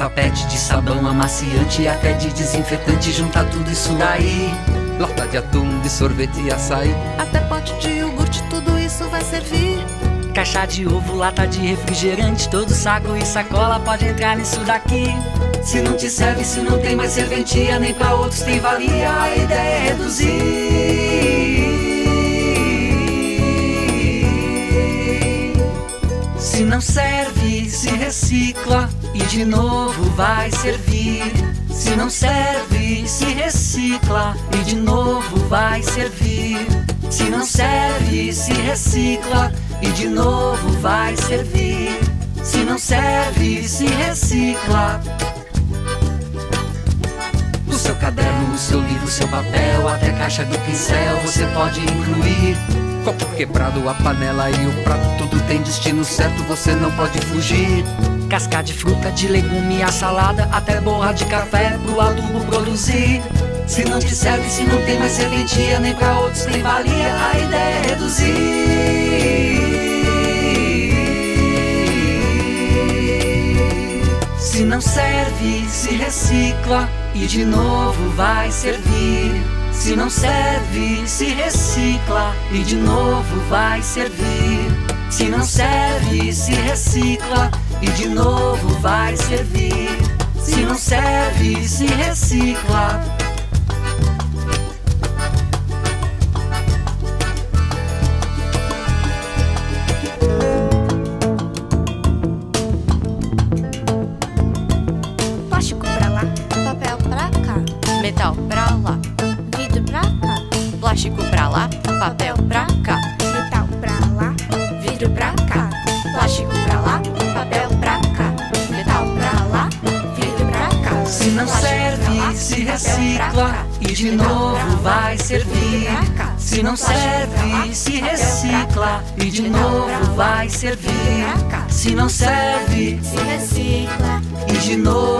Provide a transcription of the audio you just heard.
garrafa PET, de sabão amaciante e até de desinfetante. Junta tudo isso daí. Lata de atum, de sorvete e açaí, até pote de iogurte, tudo isso vai servir. Caixa de ovo, lata de refrigerante, todo saco e sacola pode entrar nisso daqui. Se não te serve, se não tem mais serventia, nem pra outros tem valia, a ideia é reduzir. Se não serve, se recicla e de novo vai servir. Se não serve, se recicla e de novo vai servir. Se não serve, se recicla e de novo vai servir. Se não serve, se recicla. O seu caderno, o seu livro, o seu papel, até caixa do pincel você pode incluir. Copo quebrado, a panela e o prato, tudo tem destino certo, você não pode fugir. Casca de fruta, de legume, a salada, até borra de café pro adubo produzir. Se não te serve, se não tem mais serventia, nem pra outros tem valia, a ideia é reduzir. Se não serve, se recicla e de novo vai servir. Se não serve, se recicla e de novo vai servir. Se não serve, se recicla e de novo vai servir. Se não serve, se recicla. Plástico pra lá, papel pra cá, metal pra lá, vidro pra cá, plástico pra lá, papel pra cá, metal pra lá, vidro pra cá, plástico pra lá, papel pra cá, metal pra lá, vidro pra cá. Se não serve, se recicla e de novo vai servir. Se não serve, se recicla e de novo vai servir. Se não serve, se recicla e de novo